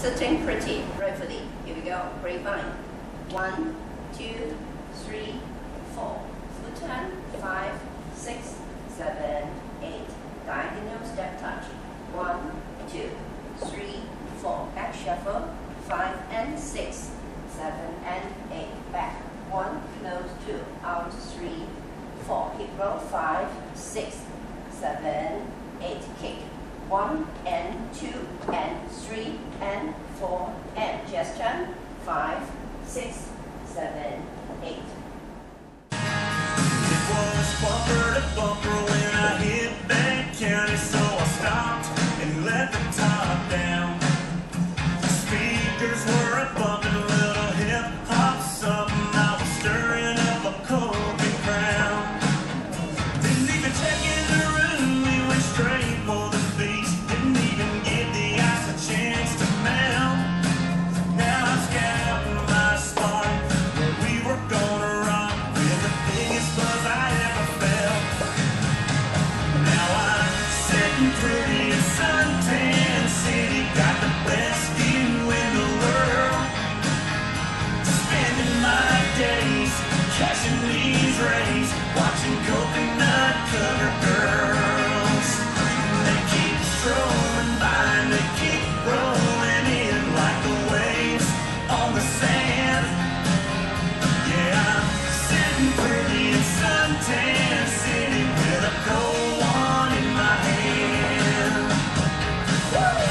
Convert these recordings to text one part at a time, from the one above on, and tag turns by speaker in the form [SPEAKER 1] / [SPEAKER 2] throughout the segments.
[SPEAKER 1] Sitting pretty, rightfully. Here we go. Grapevine. 1, 2, 3, 4. Foot turn. 5, 6, 7, 8. Diagonal step touch. 1, 2, 3, 4. Back shuffle. 5 and 6, 7 and 8. Back. 1, close, 2, out, 3, 4. Hip roll. 5, 6, 7, 8. Kick. 1 and 2 and 3 and 4 and just turn. 5, 6, 7, 8.
[SPEAKER 2] It was bumper to bumper when I hit that county, so I stopped and let the top down. The speakers were a bumping little hip hop something. I was stirring up a cold crowd. Didn't even check in the room, we went straight for the beach. Didn't even give the ice a chance to melt. Now I'm scouting my spot where we were gonna rock with the biggest buzz I ever felt. Now I'm sitting pretty in suntan city, got the best view in the world. Spending my days catching these rays, watching coconut covered girls. They keep strolling by and they keep rolling in like the waves on the sand. Yeah, I'm sitting pretty in suntan city with a cold one in my hand. Woo!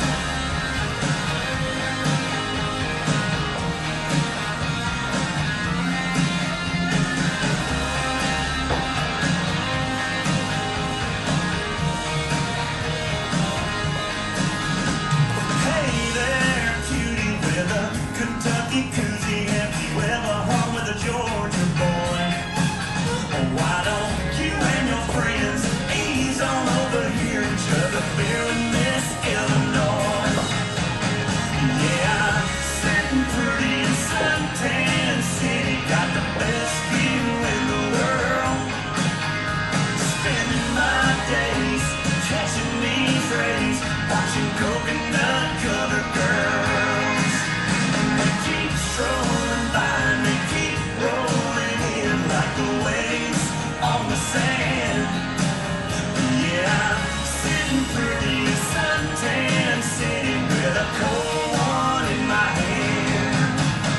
[SPEAKER 2] Hey there, cutie with a Kentucky koozie. Have you ever hung with a Georgia boy? Oh, why don't you and your friends ease on over here and chug a beer with Miss Illinois? Yeah, I'm sitting pretty in suntan city, got the best view in the world. Spending my days catching these rays, watching coconut covered girls. And they keep strolling by and they keep rolling in like the waves on the sand. Yeah, I'm sitting pretty in suntan city with a cold one in my hand.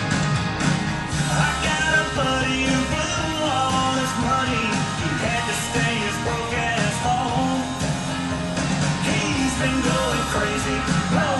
[SPEAKER 2] I got a buddy who blew all his money. He had to stay his broke ass home. He's been going crazy.